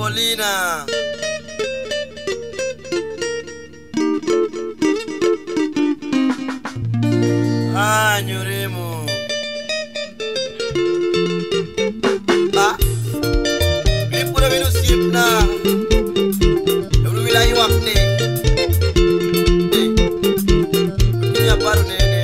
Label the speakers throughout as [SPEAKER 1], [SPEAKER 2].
[SPEAKER 1] Polina. Ah, Ñuremo. Ah, ini pura minum sip na. Lalu wilayah waktu. Ini apa nene?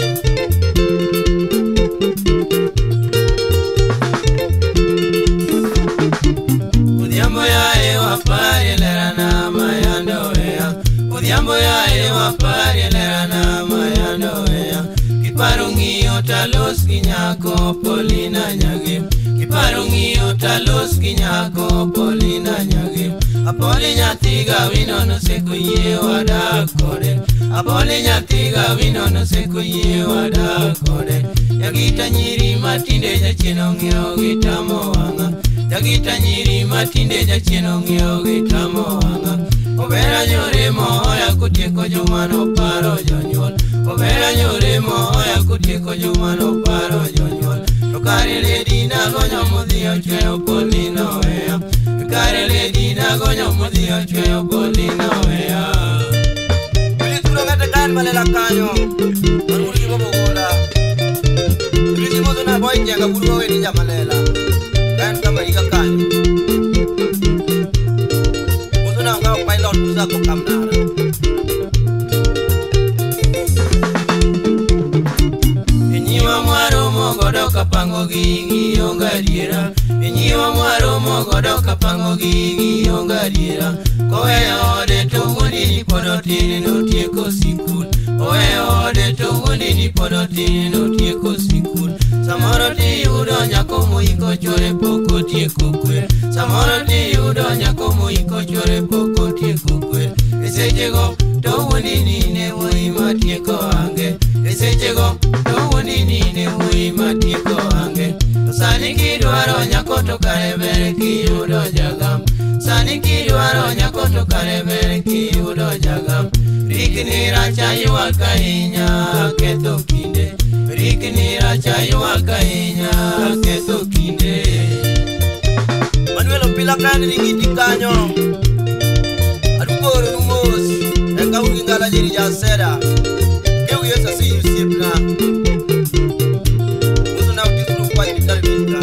[SPEAKER 1] Udiambo ya ewa pari lerana mayando ea. Udiambo ya ewa pari lerana mayando ea. Kiparungiyo talos kinyako Polina nyagi. Kiparungiyo talos kinyako Polina nyagi. Apoli nyatiga wino no sekuye wada kode. Apoli nyatiga wino no sekuye wada kode. Yagita nyiri matinde jachino ngeo gitamo wanga. Yagita nyiri matinde jachino ngeo gitamo wanga. Obera Ñuremo oya kutieko jumano paro jonyuol. Obera Ñuremo oya kutieko jumano paro jonyuol. Tokare ledi na gonyo mudhiyo chweyo Polina wea. Tokare ledi na gonyo mudhiyo chweyo Polina wea. Bili tulo ngate kan malela kanyo. Manuri kibo bogola. Bili simo zona boy jenga buru we ni jamalela. Kan kama ika kanyo. Uzona ngao pilot uza ko kamnara. Enyiwa mwaro mogodo kapango gigi ongadiera. Enyiwa mwaro mogodo kapango gigi ongadiera. Koweyo ode to wundi ni podotini no tieko sikul. Koweyo ode to wundi ni podotini no tieko sikul. Samoro ti yudo nyako moiko chore poko tieko kwe. Samoro ti yudo nyako moiko chore poko tieko kwe. Esechego to wundi ni ne wui matieko ange. Esechego to wundi ni ne wui matieko ange. Sani kidwaro nyako to kare ber kiyudo jagam. Sani kidwaro nyako to kare ber kiyudo jagam. Rikni racha ywak ahinya ketho kinde. Rikni racha ywak ahinya ketho kinde. Manuel Opila kan rigiti kanyo. Adukoro numos. Eka ungi ngala jiri jasera. Kewi yesa si yusipna. Musu na utisuru kwa ilikari vita.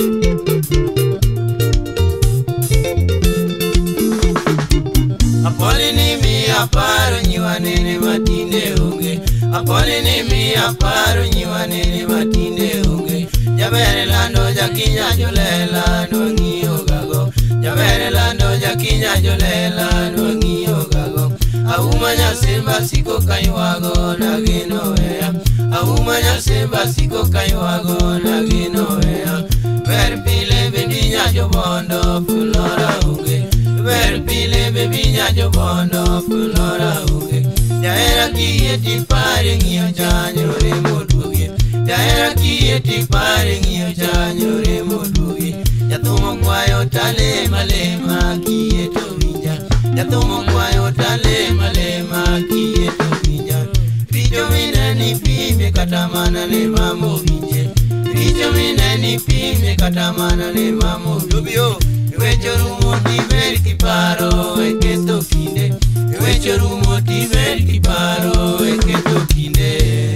[SPEAKER 1] Apoli ni mi aparo nyiwa nene matinde unge. Apoli ni mi aparo nyiwa nene matinde unge. Jabere lando jakinya jolela no ngiyo gago. Jabere lando jakinya jolela no ngiyo gago. Auma nyasemba siko kaywago na gino wea. Auma nyasemba siko kaywago na gino wea. Ver pile bendinya jobondo fulora unge. Ver pile bebinya jobondo fulora unge. Jaera kiye ti pare ngiyo cha Ñuremo dugi. Jaera kiye ti pare ngiyo cha Ñuremo dugi. Jatumo kwayo tale malema kiye to winja. Jatumo kwayo tale malema kiye to winja. Richo mine ni pime katamana le mamo winje. Richo mine ni pime katamana le mamo dubio. Wecho rumo ti ver kiparo eketo kinde. Wecho rumo ti ver kiparo eketo kinde.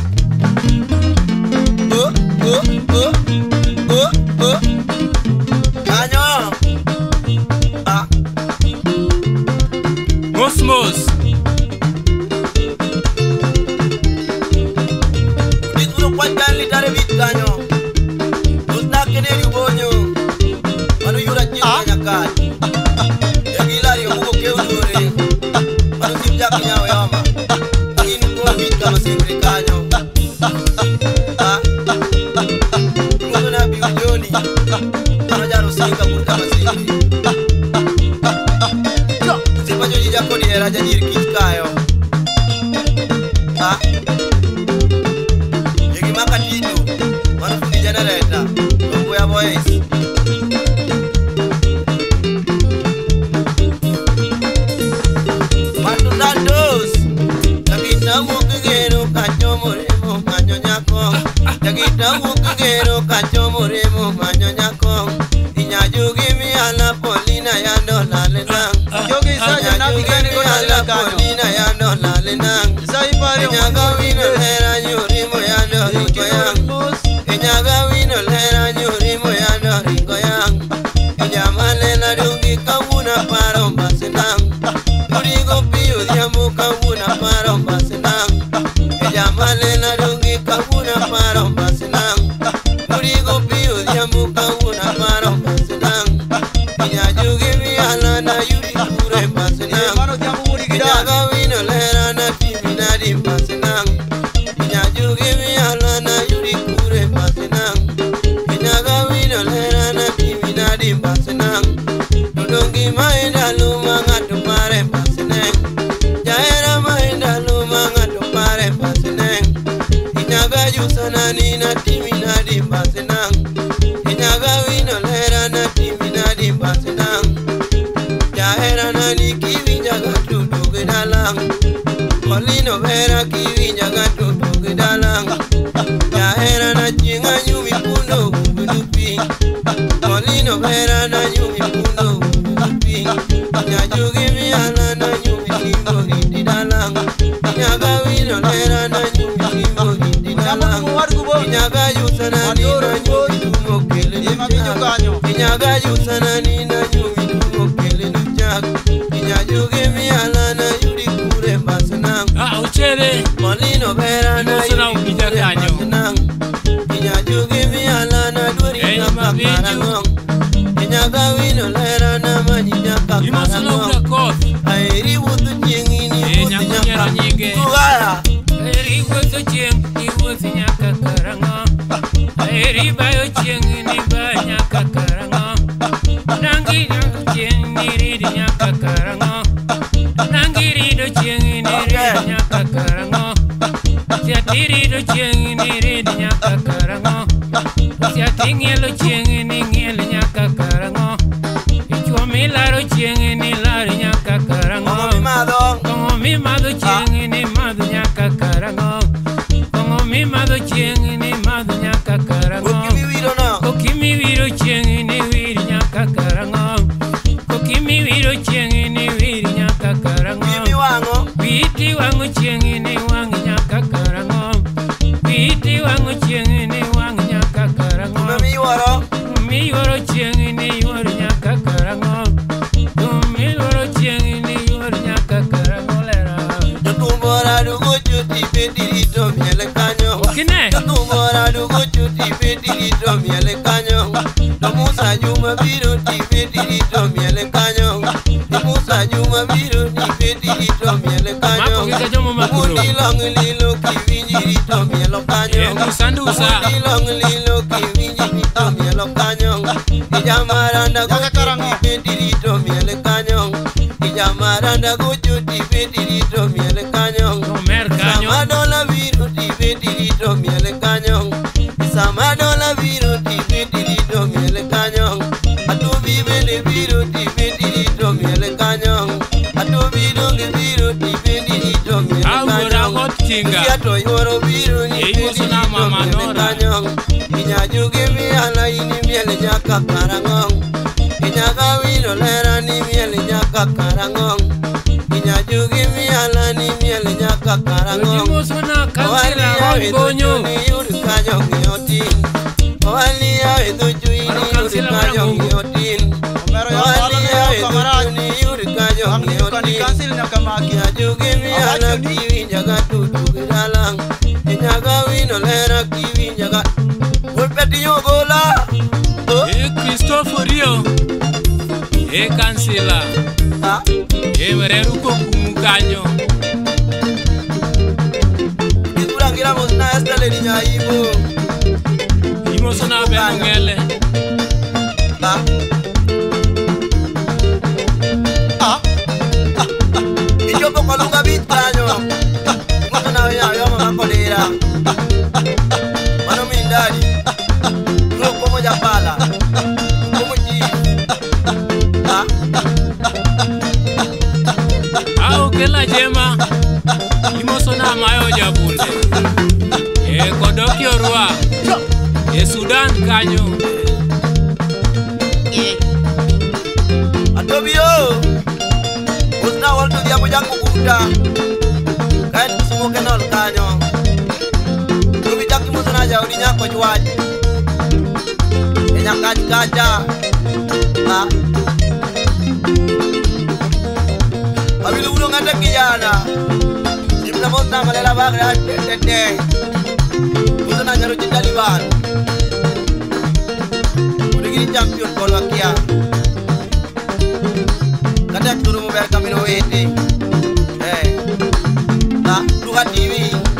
[SPEAKER 1] Oh oh oh oh oh. Kanyo. Ah. Mos. Ditulo kwa kali dare bit kanyo. Usna kene ribonyo. Manu yura jina nyakal. Egilari huko keudure. Manu simja kinyawe yama. Agini kwa bit kama singri kanyo. Ah. Mungu na biujoni. Manu jaro singa burka masingri. Sipajo jijako ni eraja jirikit kayo. Ah. Yegi maka tidu. Manu fundi generator. Lumbu ya voice. Matu tandos. Yakita mukigero kacho Ñuremo manyo nyako. Yakita mukigero kacho Ñuremo manyo nyako. Inyajugi mi ala Polina yando Nyaga wino lera nyuri moyando ringo yang. Nyaga wino lera nyuri moyando ringo yang. Nyamale la dungi kawuna paro masenang. Durigo piu diamu kawuna paro masenang. Nyamale la dungi kawuna paro masenang. Durigo piu diamu kawuna paro masenang. Nyajugi mi alana yuri kure masenang. Nyaga wino lera na timina di masenang. Nyajugi mi alana yuri kure masenang. Nyaga wino lera na timina di masenang. Dudungi mainda luma ngatu pare masenang. Jaera mainda luma ngatu pare masenang. Nyaga jusana ni na timina di masenang. Nyaga wino lera na timina di masenang. Jaera na ni kiwi nyaga tutuge dalang. Molino vera kiwi nyaga tutuge dalang. Jaera na jinga nyumi puno kudupi. Molino vera na nyumi puno kudupi. Nyajugi mi ala na nyumi simbo giti dalang. Nyaga wino lera na nyumi simbo giti dalang. Nyaga yusana ni na nyumi tumo kele nujak. Nyaga yusana ni na nyumi tumo kele nujak. Nyajugi mi ala na yuri kure masenang.
[SPEAKER 2] Uchere
[SPEAKER 1] Molino vera na yuri kure masenang. Nyajugi mi ala na duri kapa karangong. Nyaga wino lera na manyinya kapa karangong. Airi wutu nyingini wutu nyaka kuwara.
[SPEAKER 2] Airi wutu nyingini wutu nyaka karangong. Airi bayo nyingini bayo nyaka karangong. Nangi nyaka nyingini ridi nyaka karangong. Nangi rido nyingini ridi nyaka karangong. Jati rido nyingini ridi nyaka karangong. Jati ngelo nyingini ngelo nyaka karangong. Ichwa milaro nyingini laro nyaka karangong. Kongo mi mado nyingini mado nyaka karangong. Kongo mi mado nyingini mado nyaka karangong. Kokimi wiro nyingini wiri nyaka karangong. Kokimi wiro nyingini wiri nyaka karangong. Witi wangu nyingini wangu nyaka karangong. Witi wangu nyingini wangu nyaka karangong. Mi woro nyingini woro nyaka karangong. Mi woro nyingini woro nyaka karangong lera.
[SPEAKER 1] Tumbora dugo chuti pedirito miele kanyo.
[SPEAKER 2] Kine?
[SPEAKER 1] Tumbora dugo chuti pedirito miele kanyo. Musa Juma biro ti pedirito miele kanyo. Musa Juma biro ti pedirito miele kanyo. Mundi long lilo kivinjirito miele kanyo. Mundi long lilo kivinjirito miele kanyo. Ijamaranda gochuti pedirito miele kanyo. Ijamaranda gochuti pedirito miele kanyo. Samadola biro ti pedirito miele kanyo. Samadola biro ti pedirito miele kanyo. Atubi bene biro ti pedirito miele kanyo. Atubi donge biro ti pedirito miele kanyo. Siato yoro biro ni pedirito miele kanyo. Inyajuge mi ala ini miele nyaka karangong. Inyaga wino lera ni miele nyaka karangong. Inyajuge mi ala ni miele nyaka karangong. Owali ya weduju ni yuri kanyo ngiyotin. Owali ya weduju ni yuri kanyo ngiyotin. Owali ya weduju ni yuri kanyo ngiyotin. Inyajuge mi ala kiwi nyaga tutuge dalang. Inyaga wino lera kiwi nyaga Wolpeti yogola.
[SPEAKER 2] Cristoforio Kansila Mereru kumukanyo
[SPEAKER 1] Kiturangira mosna estale ni nyaibo.
[SPEAKER 2] Imo sona benongele
[SPEAKER 1] Ijopo kolunga bitkanyo. Mwana ya yo mama kolera. Mano mindadi. Roko moja pala. Como ji.
[SPEAKER 2] Kela jema Imo sona mayo jabunde Kodoki orwa Sudan kanyo Atobio Usna waltu dia mojangu kuda Kain sumo
[SPEAKER 1] waj enya kaj kaja abilu ulo ngata kijana simna mona malela bagra tete usana nyaro Taliban udah champion Slovakia kata turu mo camino ete Luka TV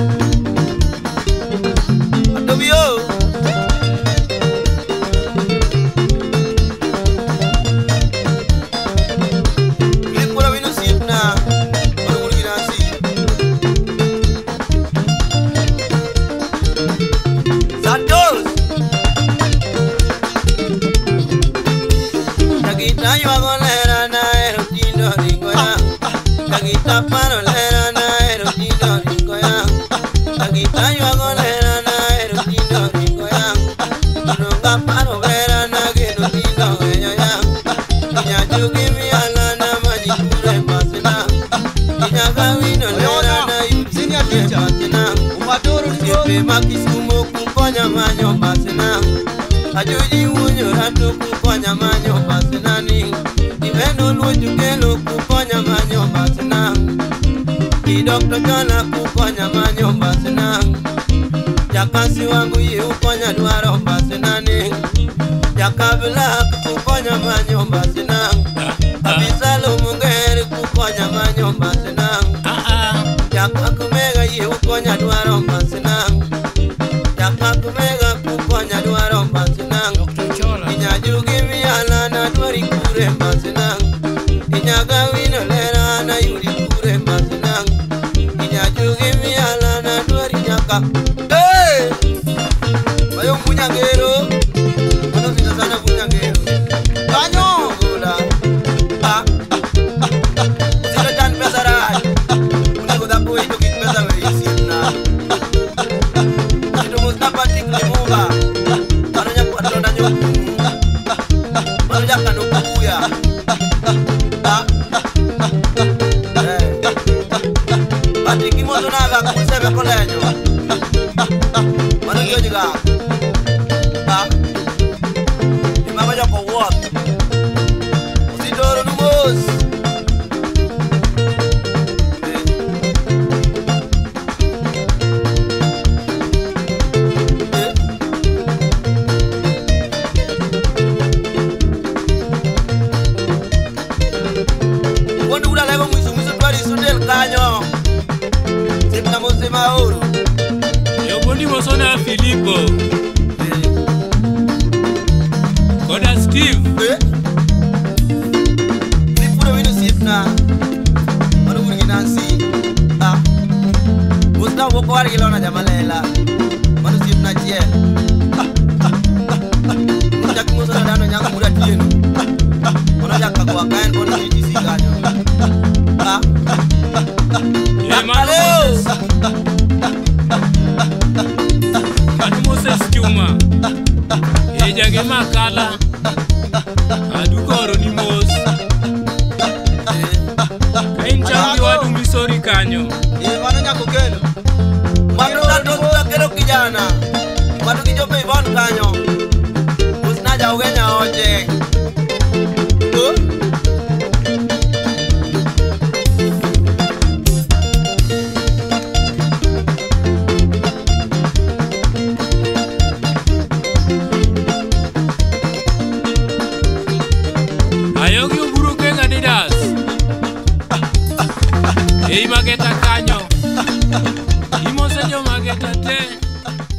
[SPEAKER 1] atau bio ini pura minum sipna baru beli nasi Santos kita yuago lera na erotino ringoya kita paro lera na erotino ringoya kita yuago lera na erotino ringoya nunga paro lera na erotino ringoya nya jugi mi ala na majikure pasena nya gawino lera na yusinya pasena umadoro sipe makisumo kukonya manyo pasena ajuji unyo ratu kukonya manyo pasena ni Ibeno luju kelo kukonya manyo pasena Ki doktor jona kukonya manyo pasena Jakasi wangu yi ukonya duaro pasena ni Jakabila kukonya manyo pasena Abisalo mungeri kukonya manyo pasena Jakakumega yi ukonya duaro pasena Jakakumega kukonya duaro pasena Inyajugi miyala na duari kure pasenang Inyaga wino lera na yuri kure pasenang Inyajugi miyala na duari nyaka Hey! Bayong punya gero Ano sila sana punya gero Kanyo! Gula Sila chan pesaran Una guda po ito kit pesa verisin na Ito musta patik limuga Ano niya po na nyo Jangan lupa ya. Pati kimo tunaga kusebe kolenyo. Mana dia juga. Di mama joko wot. Usi doro numus. Kanyo Sipna mose mauru
[SPEAKER 2] Yo bondi mosona Filipo Koda Steve
[SPEAKER 1] Filipo do winu sipna Manu guri Nancy Musta woko wari gilona jamalela Manu sipna chie Musta kumusona dano nyaka muda tienu Manu jaka kwa kain kono jisi kanyo
[SPEAKER 2] Manu Moses Juma Ejage makala Adugoro ni mos Kain changi wadu misori kanyo
[SPEAKER 1] Manu nyako kelo Manu na kelo kijana Manu kijope ibon kanyo Usnaja ugenya oje
[SPEAKER 2] Mageta kanyo Imose jo mageta te